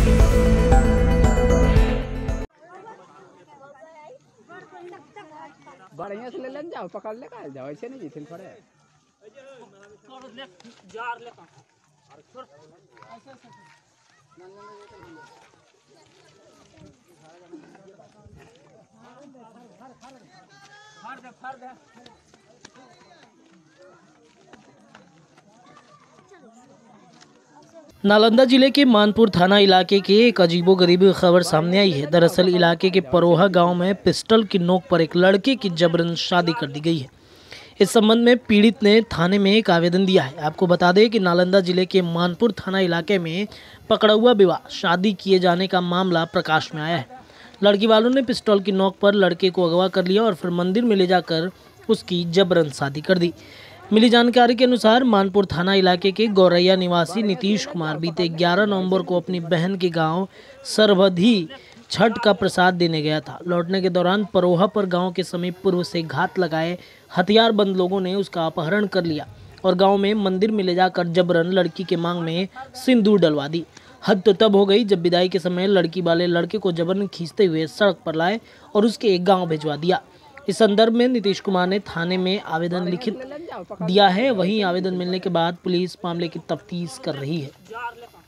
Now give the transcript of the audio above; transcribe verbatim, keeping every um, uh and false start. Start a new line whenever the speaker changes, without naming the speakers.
बढ़िया से ले लेन जाओ, पकड़ ले का जाओ, ऐसे नहीं जीतिन पड़े।
नालंदा जिले के मानपुर थाना इलाके के एक अजीबोगरीब खबर सामने आई है। दरअसल इलाके के परोहा गांव में पिस्टल की नोक पर एक लड़के की जबरन शादी कर दी गई है। इस संबंध में पीड़ित ने थाने में एक आवेदन दिया है। आपको बता दें कि नालंदा जिले के मानपुर थाना इलाके में पकड़ौआ विवाह शादी किए जाने का मामला प्रकाश में आया है। लड़की वालों ने पिस्टल की नोक पर लड़के को अगवा कर लिया और फिर मंदिर में ले जाकर उसकी जबरन शादी कर दी। मिली जानकारी के अनुसार मानपुर थाना इलाके के गौरैया निवासी नीतीश कुमार बीते ग्यारह नवंबर को अपनी बहन के गांव सरवधी छठ का प्रसाद देने गया था। लौटने के दौरान परोहा पर गांव के समीप पूर्व से घात लगाए हथियारबंद लोगों ने उसका अपहरण कर लिया और गांव में मंदिर में ले जाकर जबरन लड़की के मांग में सिंदूर डलवा दी। हद तो तब हो गई जब विदाई के समय लड़की वाले लड़के को जबरन खींचते हुए सड़क पर लाए और उसके एक गाँव भिजवा दिया। इस संदर्भ में नीतीश कुमार ने थाने में आवेदन लिखित दिया है। वहीं आवेदन मिलने के बाद पुलिस मामले की तफ्तीश कर रही है।